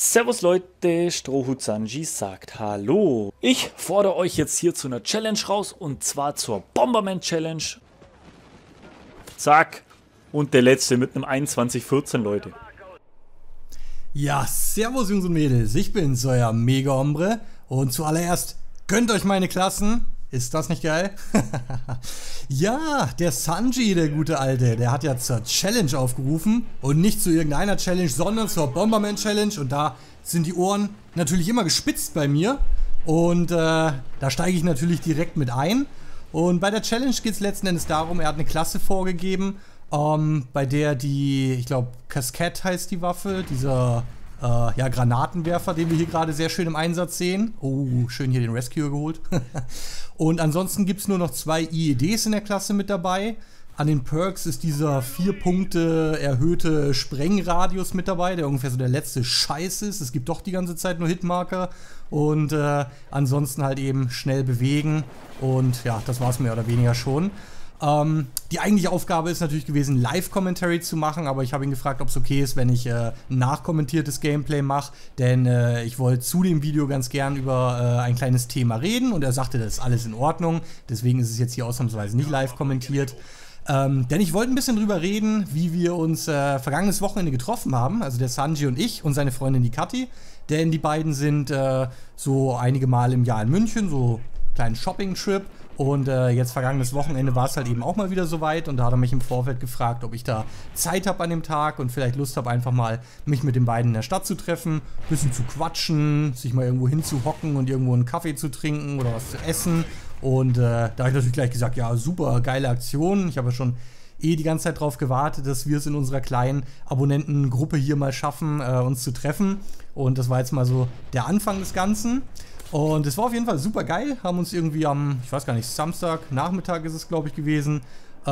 Servus Leute, Strohhut Sanji sagt Hallo. Ich fordere euch jetzt hier zu einer Challenge raus und zwar zur Bomberman Challenge. Zack. Und der letzte mit einem 21:14, Leute. Ja, servus Jungs und Mädels, ich bin's, euer Mega-Hombre. Und zuallererst gönnt euch meine Klassen. Ist das nicht geil? Ja, der Sanji, der gute Alte, der hat ja zur Challenge aufgerufen. Und nicht zu irgendeiner Challenge, sondern zur Bomberman Challenge. Und da sind die Ohren natürlich immer gespitzt bei mir. Und da steige ich natürlich direkt mit ein. Und bei der Challenge geht es letzten Endes darum, er hat eine Klasse vorgegeben, bei der die, ich glaube, Cascade heißt die Waffe, dieser ja, Granatenwerfer, den wir hier gerade sehr schön im Einsatz sehen. Oh, schön hier den Rescuer geholt. Und ansonsten gibt es nur noch 2 IEDs in der Klasse mit dabei. An den Perks ist dieser 4 Punkte erhöhte Sprengradius mit dabei, der ungefähr so der letzte Scheiß ist. Es gibt doch die ganze Zeit nur Hitmarker. Und ansonsten halt eben schnell bewegen. Und ja, das war es mehr oder weniger schon. Die eigentliche Aufgabe ist natürlich gewesen, Live-Commentary zu machen, aber ich habe ihn gefragt, ob es okay ist, wenn ich nachkommentiertes Gameplay mache, denn ich wollte zu dem Video ganz gern über ein kleines Thema reden und er sagte, das ist alles in Ordnung, deswegen ist es jetzt hier ausnahmsweise nicht live kommentiert. Denn ich wollte ein bisschen drüber reden, wie wir uns vergangenes Wochenende getroffen haben, also der Sanji und ich und seine Freundin die Kathi, denn die beiden sind so einige Mal im Jahr in München, so einen kleinen Shopping-Trip. Und jetzt vergangenes Wochenende war es halt eben auch mal wieder soweit und da hat er mich im Vorfeld gefragt, ob ich da Zeit habe an dem Tag und vielleicht Lust habe, einfach mal mich mit den beiden in der Stadt zu treffen, ein bisschen zu quatschen, sich mal irgendwo hinzuhocken und irgendwo einen Kaffee zu trinken oder was zu essen. Und da habe ich natürlich gleich gesagt, ja super, geile Aktion. Ich habe ja schon die ganze Zeit darauf gewartet, dass wir es in unserer kleinen Abonnentengruppe hier mal schaffen, uns zu treffen. Und das war jetzt mal so der Anfang des Ganzen. Und es war auf jeden Fall super geil, haben uns irgendwie am, ich weiß gar nicht, Samstagnachmittag ist es glaube ich gewesen,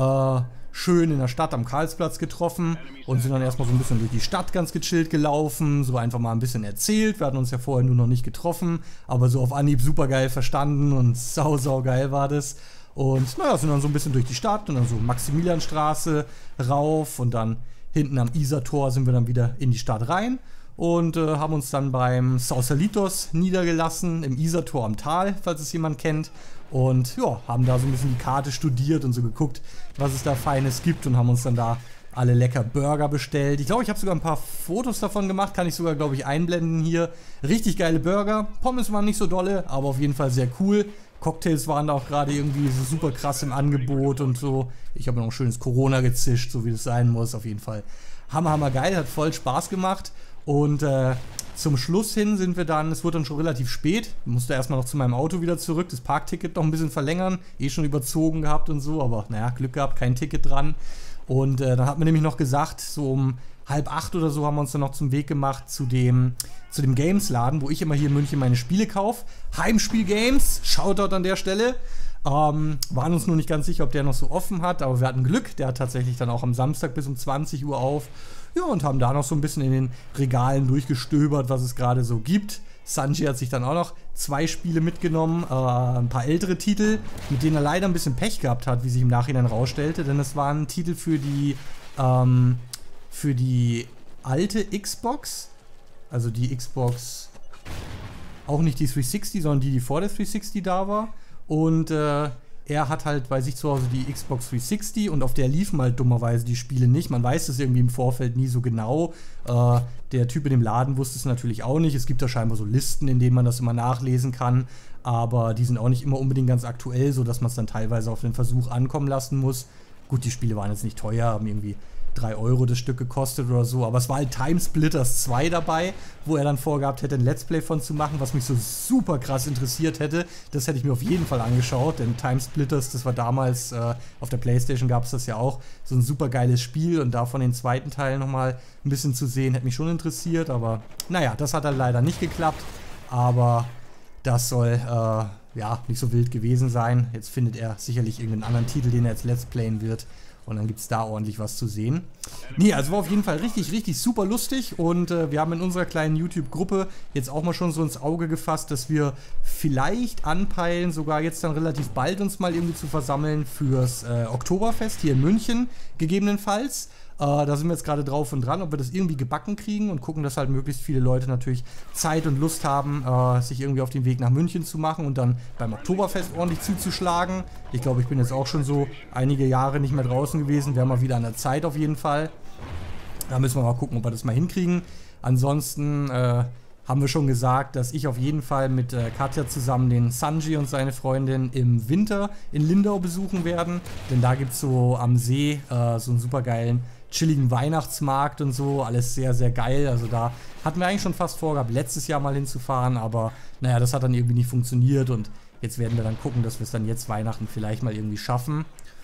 schön in der Stadt am Karlsplatz getroffen und sind dann erstmal so ein bisschen durch die Stadt ganz gechillt gelaufen, so einfach mal ein bisschen erzählt, wir hatten uns ja vorher nur noch nicht getroffen, aber so auf Anhieb super geil verstanden und sau geil war das. Und naja, sind dann so ein bisschen durch die Stadt und dann so Maximilianstraße rauf und dann hinten am Isartor sind wir dann wieder in die Stadt rein. Und haben uns dann beim Sausalitos niedergelassen, im Isartor am Tal, falls es jemand kennt. Und ja, haben da so ein bisschen die Karte studiert und so geguckt, was es da Feines gibt und haben uns dann da alle lecker Burger bestellt. Ich glaube, ich habe sogar ein paar Fotos davon gemacht, kann ich sogar, glaube ich, einblenden hier. Richtig geile Burger, Pommes waren nicht so dolle, aber auf jeden Fall sehr cool. Cocktails waren da auch gerade irgendwie so super krass im Angebot und so. Ich habe noch ein schönes Corona gezischt, so wie es sein muss, auf jeden Fall. Hammer geil, hat voll Spaß gemacht. Und zum Schluss hin sind wir dann, es wurde dann schon relativ spät, ich musste erstmal noch zu meinem Auto wieder zurück, das Parkticket noch ein bisschen verlängern, schon überzogen gehabt und so, aber naja, Glück gehabt, kein Ticket dran. Und dann hat man nämlich noch gesagt, so um 7:30 oder so haben wir uns dann noch zum Weg gemacht zu dem Games-Laden, wo ich immer hier in München meine Spiele kaufe. Heimspiel Games, Shoutout an der Stelle. Waren uns nur nicht ganz sicher, ob der noch so offen hat, aber wir hatten Glück, der hat tatsächlich dann auch am Samstag bis um 20 Uhr auf. Ja, und haben da noch so ein bisschen in den Regalen durchgestöbert, was es gerade so gibt. Sanji hat sich dann auch noch 2 Spiele mitgenommen, ein paar ältere Titel, mit denen er leider ein bisschen Pech gehabt hat, wie sich im Nachhinein rausstellte, denn es waren Titel für die alte Xbox, also die Xbox, auch nicht die 360, sondern die vor der 360 da war. Und er hat halt bei sich zu Hause die Xbox 360 und auf der liefen halt dummerweise die Spiele nicht. Man weiß es irgendwie im Vorfeld nie so genau. Der Typ in dem Laden wusste es natürlich auch nicht. Es gibt da scheinbar so Listen, in denen man das immer nachlesen kann. Aber die sind auch nicht immer unbedingt ganz aktuell, sodass man es dann teilweise auf den Versuch ankommen lassen muss. Gut, die Spiele waren jetzt nicht teuer, haben irgendwie 3 Euro das Stück gekostet oder so, aber es war halt Timesplitters 2 dabei, wo er dann vorgehabt hätte, ein Let's Play von zu machen, was mich so super krass interessiert hätte. Das hätte ich mir auf jeden Fall angeschaut, denn Timesplitters, das war damals, auf der Playstation gab es das ja auch, so ein super geiles Spiel und davon den zweiten Teil nochmal ein bisschen zu sehen, hätte mich schon interessiert, aber naja, das hat dann leider nicht geklappt, aber das soll, ja, nicht so wild gewesen sein. Jetzt findet er sicherlich irgendeinen anderen Titel, den er jetzt Let's Playen wird. Und dann gibt es da ordentlich was zu sehen. Nee, also war auf jeden Fall richtig, richtig super lustig. Und wir haben in unserer kleinen YouTube-Gruppe jetzt auch mal schon so ins Auge gefasst, dass wir vielleicht anpeilen, sogar jetzt dann relativ bald uns mal irgendwie zu versammeln fürs Oktoberfest hier in München, gegebenenfalls. Da sind wir jetzt gerade drauf und dran, ob wir das irgendwie gebacken kriegen und gucken, dass halt möglichst viele Leute natürlich Zeit und Lust haben, sich irgendwie auf den Weg nach München zu machen und dann beim Oktoberfest ordentlich zuzuschlagen. Ich glaube, ich bin jetzt auch schon so einige Jahre nicht mehr draußen gewesen. Wir haben mal wieder an der Zeit auf jeden Fall. Da müssen wir mal gucken, ob wir das mal hinkriegen. Ansonsten haben wir schon gesagt, dass ich auf jeden Fall mit Katja zusammen den Sanji und seine Freundin im Winter in Lindau besuchen werden. Denn da gibt es so am See so einen super geilen, chilligen Weihnachtsmarkt und so. Alles sehr, sehr geil. Also da hatten wir eigentlich schon fast vorgehabt, letztes Jahr mal hinzufahren. Aber naja, das hat dann irgendwie nicht funktioniert. Und jetzt werden wir dann gucken, dass wir es dann jetzt Weihnachten vielleicht mal irgendwie schaffen.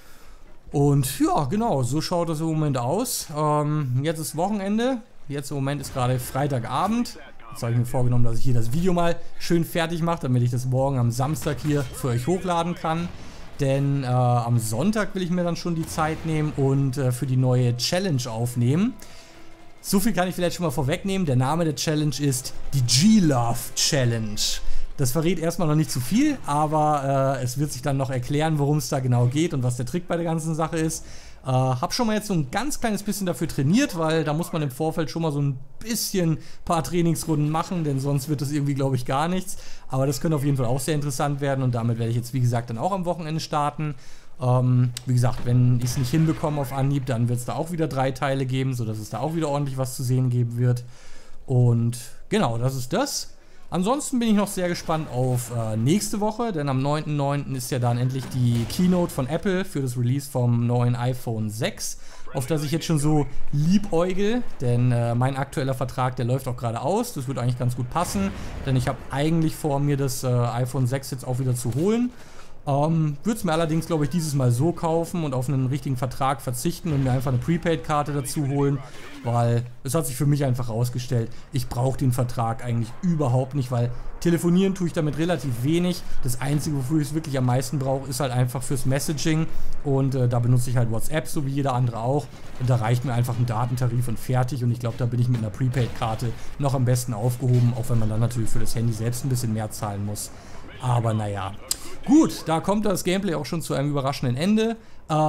Und ja, genau, so schaut das im Moment aus. Jetzt ist Wochenende. Jetzt im Moment ist gerade Freitagabend. Jetzt habe ich mir vorgenommen, dass ich hier das Video mal schön fertig mache, damit ich das morgen am Samstag hier für euch hochladen kann. Denn am Sonntag will ich mir dann schon die Zeit nehmen und für die neue Challenge aufnehmen. So viel kann ich vielleicht schon mal vorwegnehmen. Der Name der Challenge ist die G-Love Challenge. Das verrät erstmal noch nicht zu viel, aber es wird sich dann noch erklären, worum es da genau geht und was der Trick bei der ganzen Sache ist. Hab schon mal jetzt so ein ganz kleines bisschen dafür trainiert, weil da muss man im Vorfeld schon mal so ein bisschen paar Trainingsrunden machen, denn sonst wird das irgendwie, glaube ich, gar nichts. Aber das könnte auf jeden Fall auch sehr interessant werden und damit werde ich jetzt, wie gesagt, dann auch am Wochenende starten. Wie gesagt, wenn ich es nicht hinbekomme auf Anhieb, dann wird es da auch wieder 3 Teile geben, sodass es da auch wieder ordentlich was zu sehen geben wird. Und genau, das ist das. Ansonsten bin ich noch sehr gespannt auf nächste Woche, denn am 9.9. ist ja dann endlich die Keynote von Apple für das Release vom neuen iPhone 6, auf das ich jetzt schon so liebäugel, denn mein aktueller Vertrag, der läuft auch gerade aus. Das wird eigentlich ganz gut passen, denn ich habe eigentlich vor, mir das iPhone 6 jetzt auch wieder zu holen. Würde es mir allerdings, glaube ich, dieses Mal so kaufen und auf einen richtigen Vertrag verzichten und mir einfach eine Prepaid-Karte dazu holen, weil es hat sich für mich einfach herausgestellt, ich brauche den Vertrag eigentlich überhaupt nicht, weil telefonieren tue ich damit relativ wenig. Das Einzige, wofür ich es wirklich am meisten brauche, ist halt einfach fürs Messaging und da benutze ich halt WhatsApp, so wie jeder andere auch. Und da reicht mir einfach ein Datentarif und fertig und ich glaube, da bin ich mit einer Prepaid-Karte noch am besten aufgehoben, auch wenn man dann natürlich für das Handy selbst ein bisschen mehr zahlen muss. Aber naja. Gut, da kommt das Gameplay auch schon zu einem überraschenden Ende.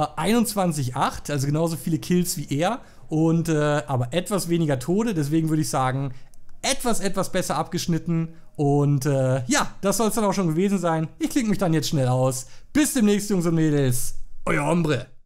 21,8, also genauso viele Kills wie er. Und aber etwas weniger Tode, deswegen würde ich sagen, etwas besser abgeschnitten. Und ja, das soll es dann auch schon gewesen sein. Ich klicke mich dann jetzt schnell aus. Bis demnächst, Jungs und Mädels. Euer Ombre.